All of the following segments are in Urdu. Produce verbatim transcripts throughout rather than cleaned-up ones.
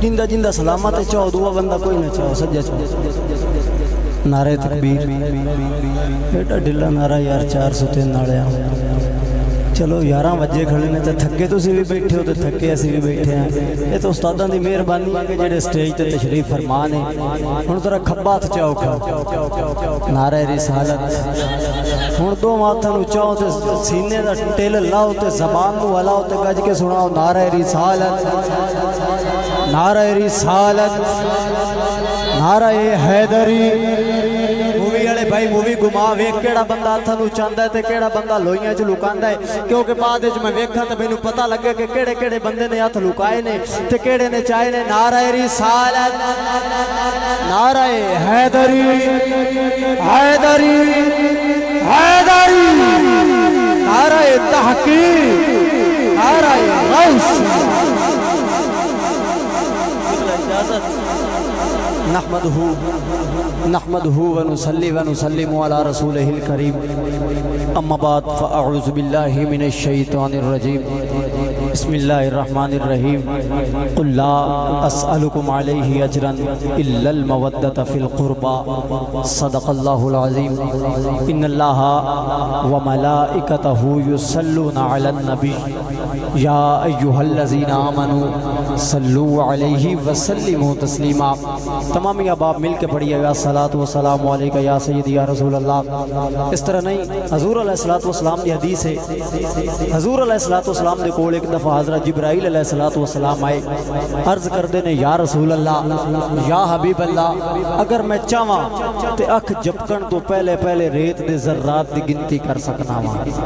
جندہ جندہ سلامت چاہو دعا بندہ کوئی نہ چاہو سجا چاہو نعرہ تکبیر بیٹا ڈھلا نعرہ یار چار سو تین نعرے آؤں چلو یاراں وجے کھڑے نے تے تھکے تو سی بھی بیٹھے ہو تے تھکے اسی بھی بیٹھے ہیں یہ تو استاداں دی مہربانی ہے کہ جڑے سٹیج تے تشریف فرما نے ہن ذرا کھبا ہاتھ چاہو کھا نعرہ رسالت ہن دو ہاتھاں نوں چاہو تے سینے دا ٹل لاؤ تے زبان نوں ہلاؤ تے گج کے سناؤ نعرہ رسالت نعرہ رسالت نعرہ حیدری مووی والے بھائی مووی گھما ویکھ کیڑا بندہ ہاتھاں نوں چاندا ہے تے کیڑا بندہ لوئیاں چ لکاندا ہے کیونکہ بعد وچ میں ویکھاں تے مینوں پتہ لگے کہ کیڑے کیڑے بندے نے ہاتھ لکائے نے تے کیڑے نے چائے نے نعرہ رسالت نعرہ حیدری حیدری حیدری نعرہ تحقیق نعرہ غوث نحمدہ نحمدہ ونصلی ونسلم علی رسولہ الکریم اما بعد فاعوذ باللہ من الشیطان الرجیم بسم اللہ الرحمن الرحیم قل لا اسألکم علیہ اجرا الا المودۃ فی القربى صدق اللہ العظیم ان اللہ وملائکتہ یصلون علی النبی یا ایہا الذین آمنوا صلوا علیہ وسلموا تسلیما تمامی اباب مل کے پڑھیے گا صلاۃ و سلام علیکہ یا سیدی یا رسول اللہ اس طرح نہیں حضور علیہ السلام دی حدیث ہے حضور علیہ السلام دے کول ایک دفعہ حضرت جبرائیل علیہ السلام آئے عرض کر دینے یا رسول اللہ یا حبیب اللہ اگر میں چاہواں تے اکھ جھپکن تو پہلے پہلے ریت دے ذرات دی گنتی کر سکنا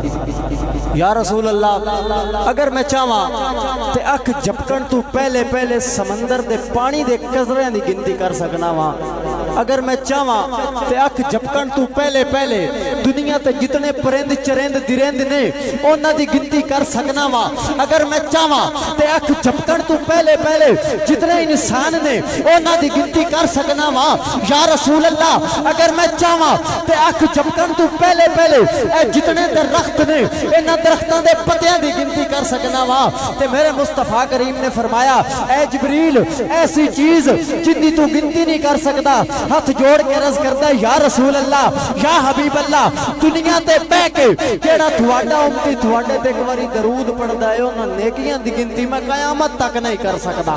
ہوا یا رسول اللہ اگر میں چاہواں تے اکھ جھپکن تو پہلے پہلے سمندر دے پانی دے قطرے دی گنتی کر سکنا وا اگر میں چاہواں تے اکھ جھپکن تو پہلے پہلے دنیا تے جتنے پرند چرند درند نے انہاں دی گنتی کر سکنا وا اگر میں چاہواں تے اکھ جھپکن تو پہلے پہلے جتنے انسان نے انہاں دی گنتی کر سکنا وا یا رسول اللہ اگر میں چاہواں تے اکھ جھپکن تو پہلے پہلے اے جتنے درخت نے انہاں درختاں دے پتیاں دی گنتی کر سکنا وا تے میرے مصطفیٰ کریم نے فرمایا اے جبریل ایسی چیز جن تو گنتی نہیں کر سکتا ہاتھ جوڑ کے عرض کرتا ہے یا رسول اللہ یا حبیب اللہ دنیا تے بہ کے کیڑا تھواڈا امتی تھواڈے تے ایک واری درود پڑھدا ہے انہاں نیکیاں دی گنتی میں قیامت تک نہیں کر سکتا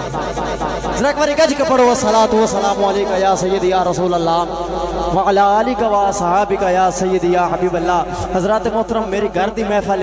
ذرا ایک واری گج کے پڑھو صلاۃ و سلام علیکہ یا سیدی یا رسول اللہ وعلی آلک و اصحابک یا سیدی یا حبیب اللہ حضرات محترم میری گھر دی محفل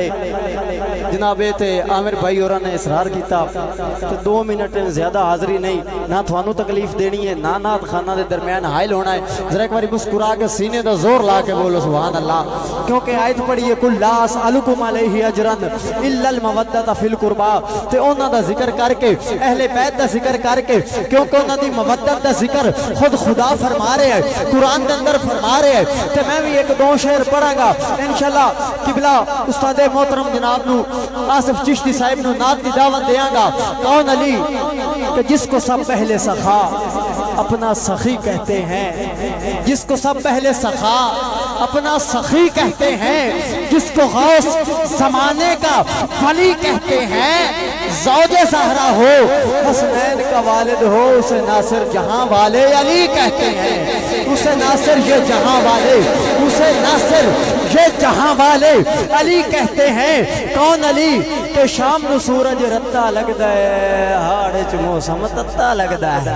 ہے جناب تے عامر بھائی اور نے اصرار کیتا تو دو منٹ زیادہ حاضری نہیں نہ تھوانو تکلیف دینی ہے نہ نات خانہ دے درمیان حائل ہونا ہے ذرا ایک باری مسکرا کے سینے دا زور لا کے بولو سبحان اللہ کیونکہ آیت پڑھیے کل لا اسألکم علیہ اجرا الا المودۃ فی القربى تے انہاں دا ذکر کر کے اہل بیت دا ذکر کر کے کیونکہ انہاں دی مودت دا ذکر خود خدا فرما رہے ہیں قرآن دے اندر فرما رہے ہیں تے میں بھی ایک دو شعر پڑھاں گا انشاءاللہ قبلہ استاد محترم جناب نو آصف چشتی صاحب نو نعت دی دعوت دیاں گا کون علی کہ جس کو سب پہلے سخا اپنا سخی کہتے ہیں جس کو سب پہلے سخا اپنا سخی کہتے ہیں جس کو غوث زمانے کا ولی کہتے ہیں زوج زہرا ہو حسنین کا والد ہو اسے ناصر جہاں والے علی کہتے ہیں اسے ناصر یہ جہاں والے اسے ناصر یہ جہاں والے علی کہتے ہیں کون علی کہ شام نو سورج رتا لگدا ہے ہاڑے چ موسم تتا لگدا ہے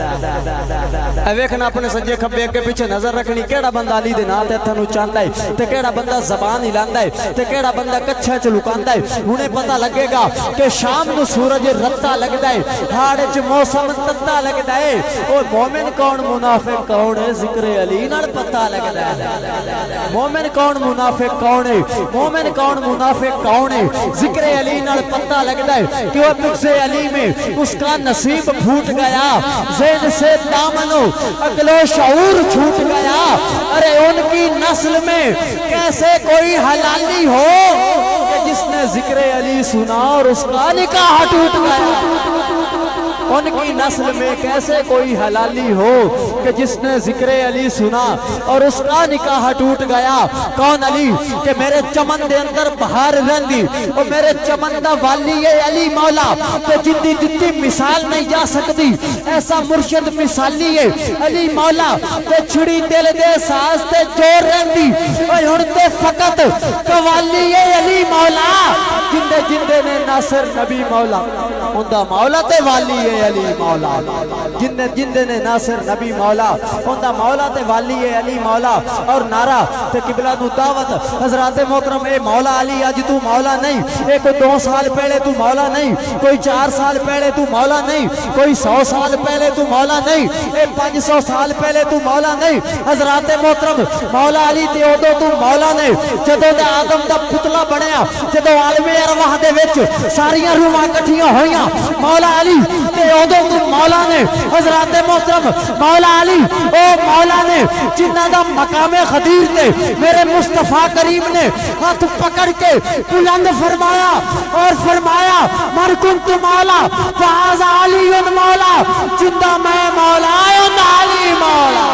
اے ویکھنا اپنے سجے کھبے اگے پیچھے نظر رکھنی کیڑا بندہ علی دے نال تے تھانو چاندا ہے تے کیڑا بندہ زبان ہلاندا ہے تے کیڑا بندہ کچھا چ لکاندا ہے ہنے پتہ لگے گا کہ شام نو سورج رتا لگدا ہے ہاڑے چ موسم تتا لگدا ہے او مومن کون منافق کون ہے ذکر علی نال پتہ لگدا ہے مومن کون منافق کون ہے مومن کون منافق کون ہے ذکر علی نال پتہ لگدا ہے کہ وہ بغض علی میں اس کا نصیب پھوٹ گیا ذہن سے دامنو عقل و شعور چھوٹ گیا ارے ان کی نسل میں کیسے کوئی حلالی ہو کہ جس نے ذکر علی سنا اور اس کا نکاح ٹوٹ گیا ان کی نسل میں کیسے کوئی حلالی ہو کہ جس نے ذکر علی سنا اور اس کا نکاح ٹوٹ گیا؟ کون علی کہ میرے چمن دے اندر بہار رہندی اور میرے چمن دا والی علی مولا کہ جندی جتی مثال نہیں جا سکتی، ایسا مرشد مثالی ہے علی مولا کہ چھڑی دل دے ساز تے جور رہندی اور ہڑتے فقط قوالی علی مولا جندے جندے نے ناصر نبی مولا اندہ مولا تے والی علی مولا جندے جندے نے ناصر نبی مولا اندہ مولا تے والی علی مولا اور نعرہ تے قبلہ دو دعوت حضرات محترم اے مولا علی آج تو مولا نہیں، اے کوئی دو سال پہلے تو مولا نہیں، کوئی چار سال پہلے تو مولا نہیں، کوئی سو سال پہلے تو مولا نہیں، اے پانچ سو سال پہلے تو مولا نہیں۔ حضرات محترم مولا علی تے ادو تو مولا نہیں جدو دے آدم دا پتلا بنیا، جدو عالم ارواح دے وچ ساریاں روحاں کٹھیاں ہویاں، مولا علی تے ادو تو مولا نے۔ حضرات محترم مولا علی او مولا نے جنہ دا مقام خدیر تے میرے مصطفیٰ کریم نے ہاتھ پکڑ کے بلند فرمایا اور فرمایا من کنت مولا فہذا علی مولا، جندہ میں مولا علی مولا،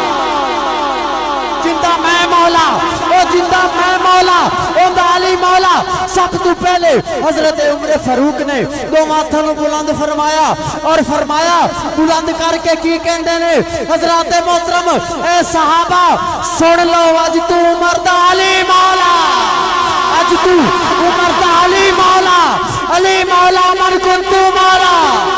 جندہ میں مولا او جندہ میں مولا او علی مولا۔ سب تو پہلے حضرت عمر فاروق نے دو ماتھوں کو بلند فرمایا اور فرمایا بلند کر کے کی کہندے نے حضرات محترم اے صحابہ سن لو اج تو عمر دا علی مولا، اج تو عمر دا علی مولا، علی مولا من کنتو مولا۔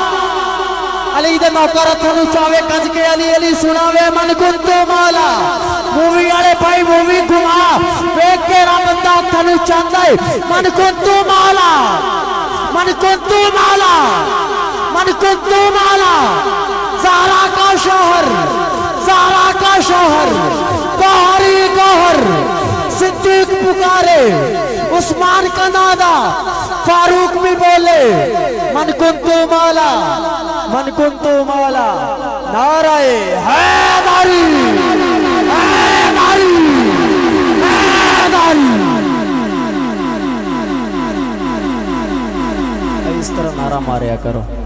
علی دے نوکر تھنو چاوے کنج کے علی علی سناوے من کنتو مولا۔ مووی آلے بھائی مووی گھما بیک کے رابطہ تھنو چاندائے من کنتو مولا، من کنتو مولا، من کنتو مولا۔ زہرا کا شوہر، زہرا کا شوہر، گوہری گوہر، صدیق پکارے، عثمان کا نادا، فاروق بھی بولے من کنتو مولا، من کنتو مولا۔ نعرہ حیدری، حیدری، حیدری۔ اس طرح نعرہ ماریا کرو۔